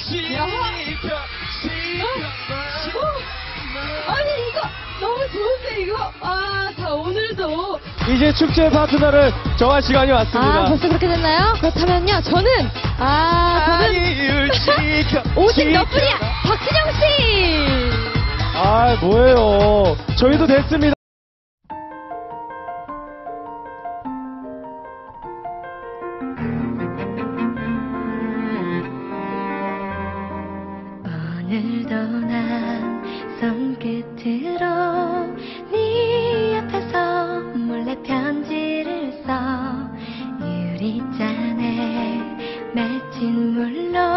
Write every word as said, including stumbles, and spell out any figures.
아니 이거 너무 좋은데 이거 아, 자 오늘도 이제 축제 파트너를 정할 시간이 왔습니다. 아 벌써 그렇게 됐나요? 그렇다면요 저는 아 저는 오십 몇 분이야 박진영 씨. 아 뭐예요? 저희도 됐습니다. 오늘도 난 손끝으로 네 앞에서 몰래 편지를 써 유리잔에 맺힌 물로